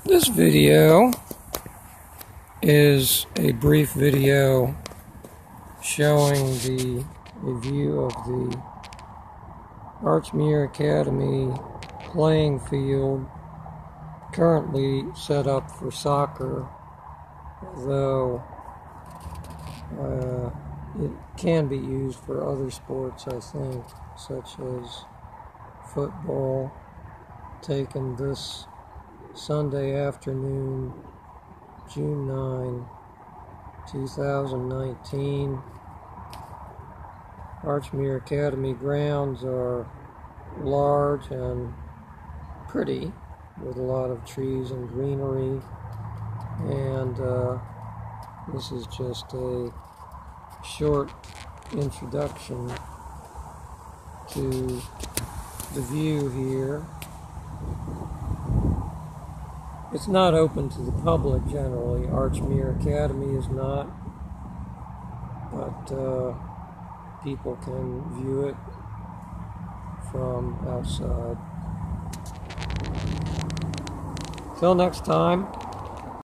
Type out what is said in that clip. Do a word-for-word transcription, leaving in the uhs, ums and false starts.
This video is a brief video showing the review of the Archmere Academy playing field, currently set up for soccer, although uh, it can be used for other sports, I think, such as football, taken this Sunday afternoon, June ninth, two thousand nineteen. Archmere Academy grounds are large and pretty, with a lot of trees and greenery, and uh, this is just a short introduction to the view here. It's not open to the public generally. Archmere Academy is not, but uh, people can view it from outside. Till next time.